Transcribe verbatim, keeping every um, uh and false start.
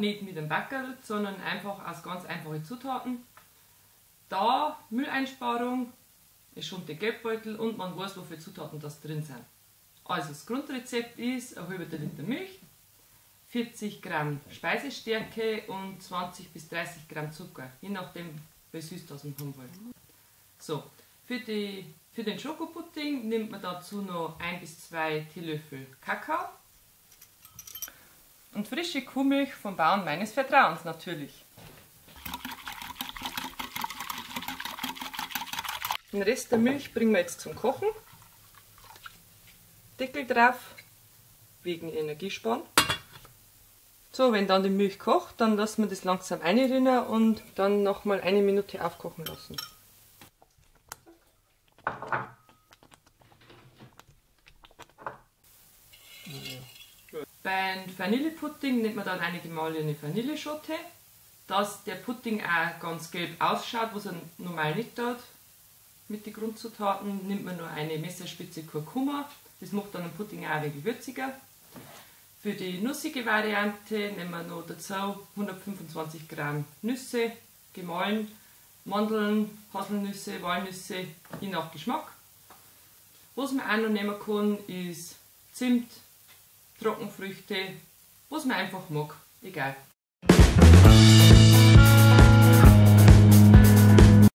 nicht mit einem Backerl, sondern einfach aus ganz einfachen Zutaten. Da Mülleinsparung, es schont den Geldbeutel und man weiß, wofür Zutaten das drin sind. Also das Grundrezept ist ein halber Liter Milch, vierzig Gramm Speisestärke und zwanzig bis dreißig Gramm Zucker, je nachdem, wie süß das man haben will. So, für, die, für den Schokopudding nimmt man dazu noch ein bis zwei Teelöffel Kakao und frische Kuhmilch vom Bauern meines Vertrauens natürlich. Den Rest der Milch bringen wir jetzt zum Kochen. Deckel drauf, wegen Energiesparen. So, wenn dann die Milch kocht, dann lassen wir das langsam einrinnen und dann nochmal eine Minute aufkochen lassen. Beim Vanillepudding nimmt man dann eine gemahlene Vanilleschote, dass der Pudding auch ganz gelb ausschaut, was er normal nicht tut. Mit den Grundzutaten nimmt man nur eine Messerspitze Kurkuma, das macht dann den Pudding auch ein wenig würziger. Für die nussige Variante nehmen wir noch dazu hundertfünfundzwanzig Gramm Nüsse, gemahlen, Mandeln, Haselnüsse, Walnüsse, je nach Geschmack. Was man auch noch nehmen kann, ist Zimt, Trockenfrüchte, was man einfach mag, egal.